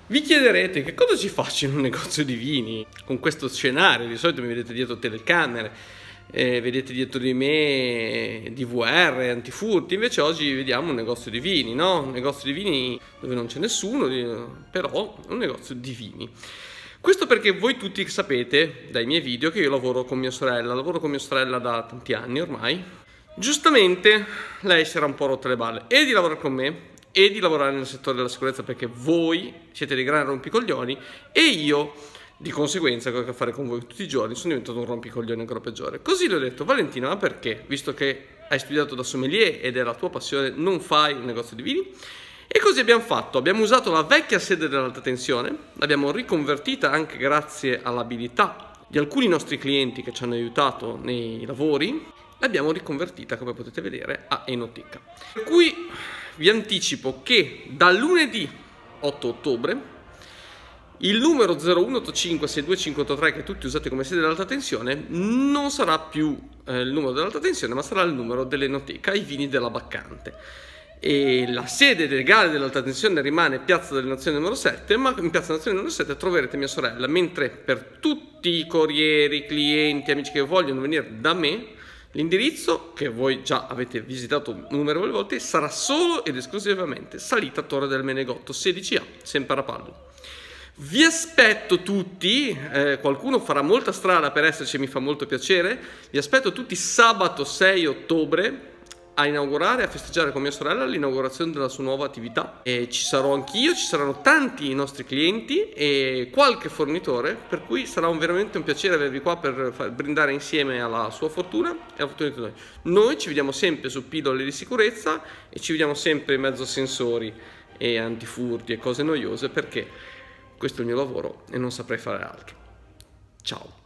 Vi chiederete che cosa ci faccio in un negozio di vini con questo scenario. Di solito mi vedete dietro telecamere, vedete dietro di me DVR, antifurti. Invece oggi vediamo un negozio di vini, no? Un negozio di vini dove non c'è nessuno, però un negozio di vini. Questo perché voi tutti sapete dai miei video che io lavoro con mia sorella da tanti anni ormai. Giustamente lei si era un po' rotta le balle e di lavorare con me e di lavorare nel settore della sicurezza, perché voi siete dei grandi rompicoglioni e io di conseguenza, che ho a che fare con voi tutti i giorni, sono diventato un rompicoglione ancora peggiore. Così le ho detto: Valentina, ma perché, visto che hai studiato da sommelier ed è la tua passione, non fai un negozio di vini? E così abbiamo fatto. Abbiamo usato la vecchia sede dell'alta tensione, l'abbiamo riconvertita anche grazie all'abilità di alcuni nostri clienti che ci hanno aiutato nei lavori. L'abbiamo riconvertita, come potete vedere, a enoteca. Per cui vi anticipo che da lunedì 8 ottobre il numero 01856253 che tutti usate come sede dell'alta tensione non sarà più il numero dell'alta tensione, ma sarà il numero dell'enoteca, i vini della Baccante. E la sede legale dell'alta tensione rimane Piazza delle Nazioni numero 7, ma in Piazza delle Nazioni numero 7 troverete mia sorella, mentre per tutti i corrieri, clienti, amici che vogliono venire da me, l'indirizzo, che voi già avete visitato innumerevoli volte, sarà solo ed esclusivamente Salita Torre del Menegotto 16A, sempre a Rapallo. Vi aspetto tutti, qualcuno farà molta strada per esserci, mi fa molto piacere. Vi aspetto tutti sabato 6 ottobre a inaugurare, a festeggiare con mia sorella l'inaugurazione della sua nuova attività. E ci sarò anch'io, ci saranno tanti nostri clienti e qualche fornitore, per cui sarà veramente un piacere avervi qua per brindare insieme alla sua fortuna e alla fortuna di tutti noi. Noi ci vediamo sempre su pillole di sicurezza e ci vediamo sempre in mezzo a sensori e antifurti e cose noiose, perché questo è il mio lavoro e non saprei fare altro. Ciao!